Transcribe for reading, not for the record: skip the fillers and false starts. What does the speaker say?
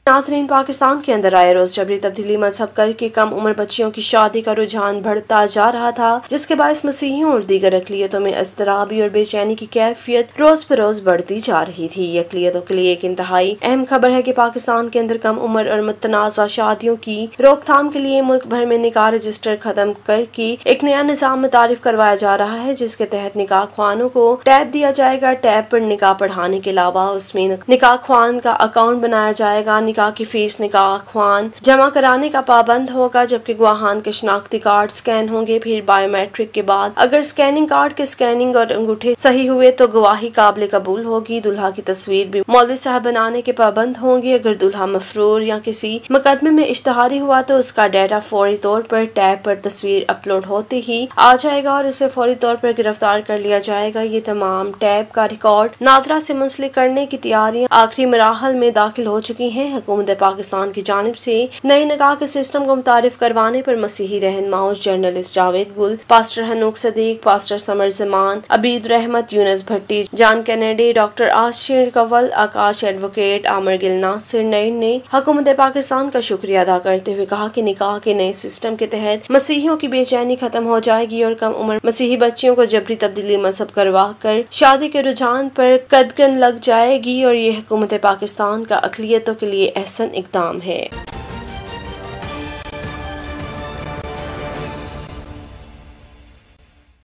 नाज़रीन, पाकिस्तान के अंदर आए रोज जबरी तब्दीली मजहब करके कम उम्र बच्चियों की शादी का रुझान बढ़ता जा रहा था, जिसके बायस मसीहियों और दीगर अक़लियतों में अज़दराबी और बेचैनी की कैफियत रोज बरोज बढ़ती जा रही थी। ये अक़लियतों के लिए एक इंतहाई अहम खबर है कि पाकिस्तान के अंदर कम उम्र और मुतनाज़ा शादियों की रोकथाम के लिए मुल्क भर में निकाह रजिस्टर खत्म करके एक नया निज़ाम मुतारिफ करवाया जा रहा है, जिसके तहत निकाह ख्वानों को टैब दिया जाएगा। टैब पर निकाह पढ़ाने के अलावा उसमें निकाह ख्वान का अकाउंट बनाया जाएगा। निकाह की फीस निकाह ख्वान जमा कराने का पाबंद होगा, जबकि गवाहान के शनाख्ती कार्ड स्कैन होंगे। फिर बायोमेट्रिक के बाद अगर स्कैनिंग कार्ड के स्कैनिंग और अंगूठे सही हुए तो गवाही काबिल कबूल होगी। दुल्हा की तस्वीर भी मौलवी साहब बनाने के पाबंद होंगे। अगर दुल्हा मफरूर या किसी मुकदमे में इश्तहारी हुआ तो उसका डाटा फौरी तौर पर टैब पर तस्वीर अपलोड होते ही आ जाएगा और उसे फौरी तौर पर गिरफ्तार कर लिया जाएगा। ये तमाम टैब का रिकॉर्ड नादरा से मुंसलिक करने की तैयारियां आखिरी मराहल में दाखिल हो चुकी हैं। हुकूमत पाकिस्तान की जानिब से नए निकाह के सिस्टम को मुतारिफ करवाने पर मसीही रहनुमाओं journalist Javed Gul, pastor Hanook Sadiq, pastor Samar Zaman, Abid Rahmat, Younus Bhatti, John Kennedy, doctor Ashir Kanwal, Akash advocate, Aamir Gill, Nasir Naeem ने हुकूमत पाकिस्तान का शुक्रिया अदा करते हुए कहा कि निकाह के नए सिस्टम के तहत मसीहियों की बेचैनी खत्म हो जाएगी और कम उम्र मसीही बच्चियों को जबरी तब्दीली मजहब करवा कर शादी के रुझान पर कदगन लग जाएगी और ये हुकूमत पाकिस्तान का अक़लियतों के लिए एहसन इक़दाम है।